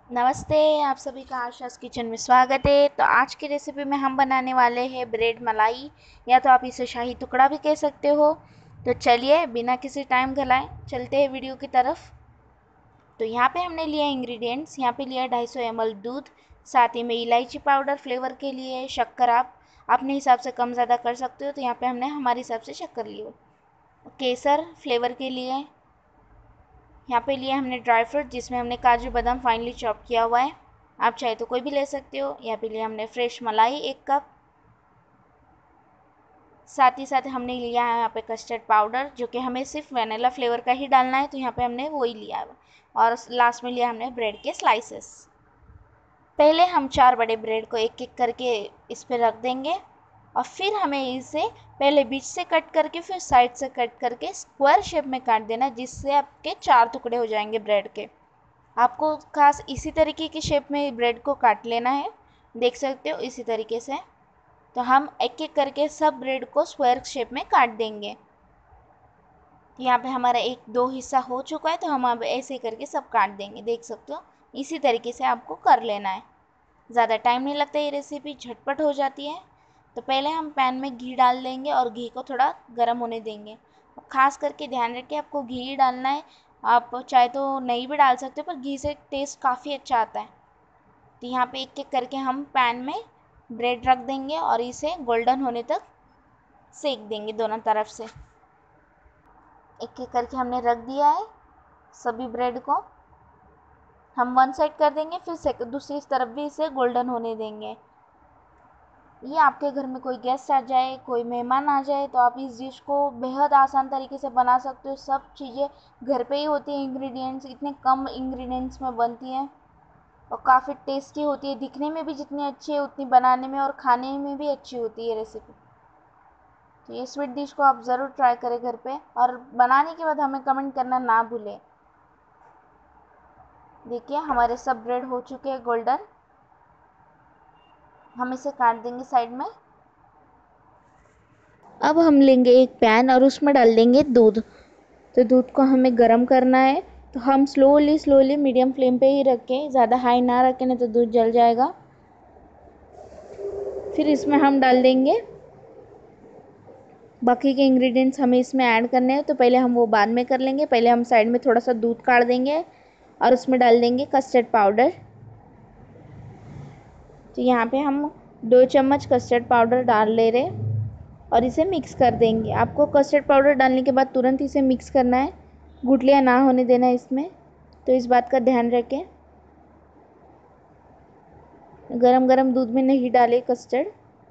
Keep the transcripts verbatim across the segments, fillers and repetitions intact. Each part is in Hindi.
नमस्ते। आप सभी का आशास किचन में स्वागत है। तो आज की रेसिपी में हम बनाने वाले हैं ब्रेड मलाई, या तो आप इसे शाही टुकड़ा भी कह सकते हो। तो चलिए बिना किसी टाइम गलाए चलते हैं वीडियो की तरफ। तो यहाँ पे हमने लिया इंग्रेडिएंट्स। यहाँ पे लिया ढाई सौ एम एल दूध, साथ ही में इलायची पाउडर फ्लेवर के लिए, शक्कर आप अपने हिसाब से कम ज़्यादा कर सकते हो। तो यहाँ पे हमने हमारे हिसाब से शक्कर ली हो, केसर फ्लेवर के लिए। यहाँ पे लिया हमने ड्राई फ्रूट, जिसमें हमने काजू बादाम फाइनली चॉप किया हुआ है, आप चाहे तो कोई भी ले सकते हो। यहाँ पे लिया हमने फ्रेश मलाई एक कप। साथ ही साथ हमने लिया है यहाँ पे कस्टर्ड पाउडर, जो कि हमें सिर्फ वनीला फ्लेवर का ही डालना है, तो यहाँ पे हमने वही लिया है। और लास्ट में लिया हमने ब्रेड के स्लाइसेस। पहले हम चार बड़े ब्रेड को एक एक करके इस पर रख देंगे, और फिर हमें इसे पहले बीच से कट करके फिर साइड से कट करके स्क्वायर शेप में काट देना, जिससे आपके चार टुकड़े हो जाएंगे ब्रेड के। आपको खास इसी तरीके की शेप में ब्रेड को काट लेना है, देख सकते हो इसी तरीके से। तो हम एक एक करके सब ब्रेड को स्क्वायर शेप में काट देंगे। यहाँ पे हमारा एक दो हिस्सा हो चुका है, तो हम अब ऐसे करके सब काट देंगे, देख सकते हो इसी तरीके से आपको कर लेना है। ज़्यादा टाइम नहीं लगता, ये रेसिपी झटपट हो जाती है। तो पहले हम पैन में घी डाल देंगे और घी को थोड़ा गर्म होने देंगे। खास करके ध्यान रखिए आपको घी ही डालना है, आप चाहे तो नहीं भी डाल सकते हो, पर घी से टेस्ट काफ़ी अच्छा आता है। तो यहाँ पे एक एक करके हम पैन में ब्रेड रख देंगे और इसे गोल्डन होने तक सेक देंगे दोनों तरफ से। एक एक करके हमने रख दिया है सभी ब्रेड को। हम वन साइड कर देंगे, फिर दूसरी तरफ भी इसे गोल्डन होने देंगे। ये आपके घर में कोई गेस्ट आ जाए, कोई मेहमान आ जाए, तो आप इस डिश को बेहद आसान तरीके से बना सकते हो। सब चीज़ें घर पे ही होती हैं, इंग्रेडिएंट्स इतने कम इंग्रेडिएंट्स में बनती हैं और काफ़ी टेस्टी होती है। दिखने में भी जितनी अच्छी है उतनी बनाने में और खाने में भी अच्छी होती है रेसिपी। तो ये स्वीट डिश को आप ज़रूर ट्राई करें घर पे, और बनाने के बाद हमें कमेंट करना ना भूलें। देखिए हमारे सब ब्रेड हो चुके हैं गोल्डन। हम इसे काट देंगे साइड में। अब हम लेंगे एक पैन और उसमें डाल देंगे दूध। तो दूध को हमें गर्म करना है, तो हम स्लोली स्लोली मीडियम फ्लेम पे ही रखें, ज़्यादा हाई ना रखें, नहीं तो दूध जल जाएगा। फिर इसमें हम डाल देंगे बाकी के इंग्रेडिएंट्स, हमें इसमें ऐड करने हैं, तो पहले हम वो बाद में कर लेंगे। पहले हम साइड में थोड़ा सा दूध काढ़ देंगे और उसमें डाल देंगे कस्टर्ड पाउडर। तो यहाँ पे हम दो चम्मच कस्टर्ड पाउडर डाल ले रहे और इसे मिक्स कर देंगे। आपको कस्टर्ड पाउडर डालने के बाद तुरंत इसे मिक्स करना है, गुठलियाँ ना होने देना है इसमें, तो इस बात का ध्यान रखें। गरम गरम दूध में नहीं डालें कस्टर्ड।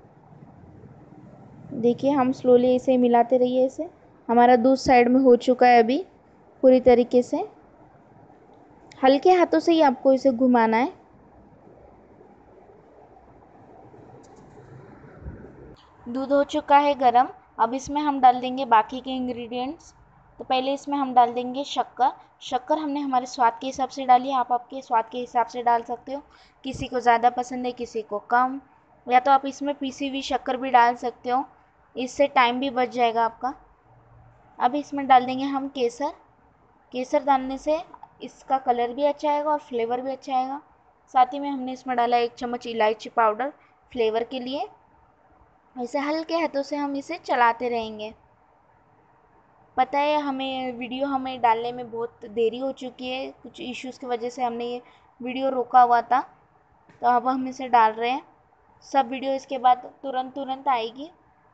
देखिए हम स्लोली इसे मिलाते रहिए। इसे हमारा दूध साइड में हो चुका है अभी पूरी तरीके से। हल्के हाथों से ही आपको इसे घुमाना है। दूध हो चुका है गरम। अब इसमें हम डाल देंगे बाकी के इंग्रेडिएंट्स। तो पहले इसमें हम डाल देंगे शक्कर। शक्कर हमने हमारे स्वाद के हिसाब से डाली है, आप आपके स्वाद के हिसाब से डाल सकते हो। किसी को ज़्यादा पसंद है, किसी को कम, या तो आप इसमें पीसी हुई शक्कर भी डाल सकते हो, इससे टाइम भी बच जाएगा आपका। अब इसमें डाल देंगे हम केसर। केसर डालने से इसका कलर भी अच्छा आएगा और फ्लेवर भी अच्छा आएगा। साथ ही में हमने इसमें डाला एक चम्मच इलायची पाउडर फ्लेवर के लिए। ऐसे हल्के हाथों से हम इसे चलाते रहेंगे। पता है हमें वीडियो हमें डालने में बहुत देरी हो चुकी है, कुछ इश्यूज़ की वजह से हमने ये वीडियो रोका हुआ था, तो अब हम इसे डाल रहे हैं। सब वीडियो इसके बाद तुरंत तुरंत आएगी।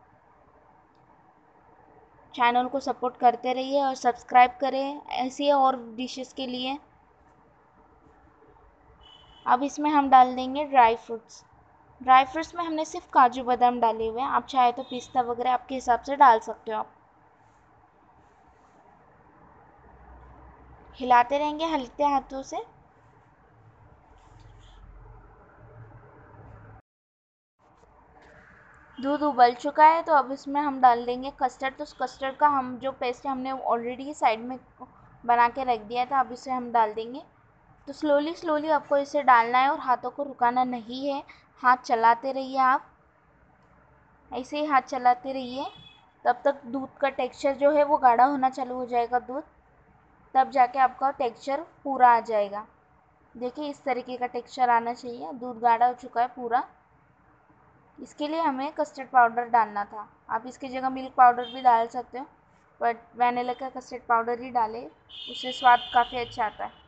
चैनल को सपोर्ट करते रहिए और सब्सक्राइब करें ऐसी और डिशेस के लिए। अब इसमें हम डाल देंगे ड्राई फ्रूट्स। ड्राई फ्रूट्स में हमने सिर्फ काजू बादाम डाले हुए हैं, आप चाहे तो पिस्ता वगैरह आपके हिसाब से डाल सकते हो। आप हिलाते रहेंगे हल्के हाथों से। दूध उबल चुका है, तो अब इसमें हम डाल देंगे कस्टर्ड। तो कस्टर्ड का हम जो पेस्ट है हमने ऑलरेडी साइड में बना के रख दिया था, अब इसे हम डाल देंगे। तो स्लोली स्लोली आपको इसे डालना है और हाथों को रुकाना नहीं है, हाथ चलाते रहिए। आप ऐसे ही हाथ चलाते रहिए, तब तक दूध का टेक्सचर जो है वो गाढ़ा होना चालू हो जाएगा दूध, तब जाके आपका टेक्सचर पूरा आ जाएगा। देखिए इस तरीके का टेक्सचर आना चाहिए। दूध गाढ़ा हो चुका है पूरा। इसके लिए हमें कस्टर्ड पाउडर डालना था। आप इसकी जगह मिल्क पाउडर भी डाल सकते हो, बट वैनिला का कस्टर्ड पाउडर ही डालें, उससे स्वाद काफ़ी अच्छा आता है।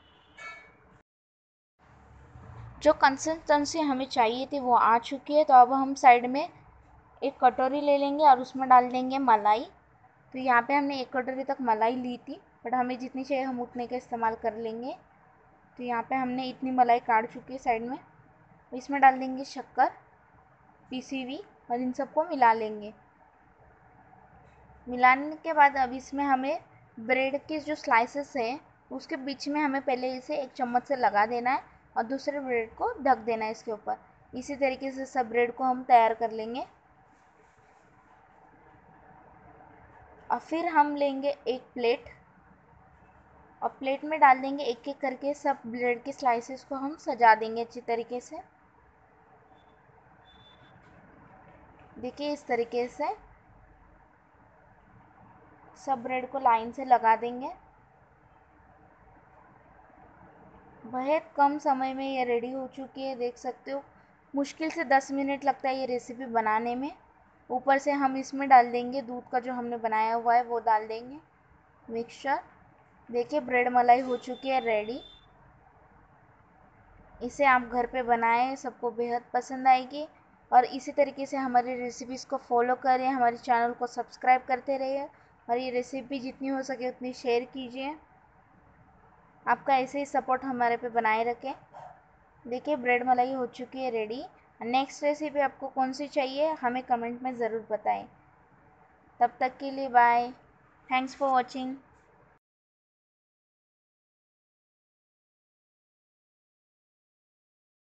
जो कंसिस्टेंसी हमें चाहिए थी वो आ चुकी है। तो अब हम साइड में एक कटोरी ले लेंगे और उसमें डाल देंगे मलाई। तो यहाँ पे हमने एक कटोरी तक मलाई ली थी, बट हमें जितनी चाहिए हम उतने का इस्तेमाल कर लेंगे। तो यहाँ पे हमने इतनी मलाई काट चुकी है साइड में। इसमें डाल देंगे शक्कर पीसी हुई और इन सबको मिला लेंगे। मिलाने के बाद अब इसमें हमें ब्रेड के जो स्लाइसेस हैं उसके बीच में हमें पहले इसे एक चम्मच से लगा देना है और दूसरे ब्रेड को ढक देना है इसके ऊपर। इसी तरीके से सब ब्रेड को हम तैयार कर लेंगे। और फिर हम लेंगे एक प्लेट और प्लेट में डाल देंगे एक एक करके सब ब्रेड के स्लाइसेस को हम सजा देंगे अच्छी तरीके से। देखिए इस तरीके से सब ब्रेड को लाइन से लगा देंगे। बहुत कम समय में ये रेडी हो चुकी है, देख सकते हो। मुश्किल से दस मिनट लगता है ये रेसिपी बनाने में। ऊपर से हम इसमें डाल देंगे दूध का जो हमने बनाया हुआ है वो डाल देंगे मिक्सचर। देखिए ब्रेड मलाई हो चुकी है रेडी। इसे आप घर पे बनाएं, सबको बेहद पसंद आएगी। और इसी तरीके से हमारी रेसिपीज़ को फॉलो करें, हमारे चैनल को सब्सक्राइब करते रहिए और ये रेसिपी जितनी हो सके उतनी शेयर कीजिए। आपका ऐसे ही सपोर्ट हमारे पे बनाए रखें। देखिए ब्रेड मलाई हो चुकी है रेडी। नेक्स्ट रेसिपी आपको कौन सी चाहिए हमें कमेंट में ज़रूर बताएं। तब तक के लिए बाय। Thanks for watching.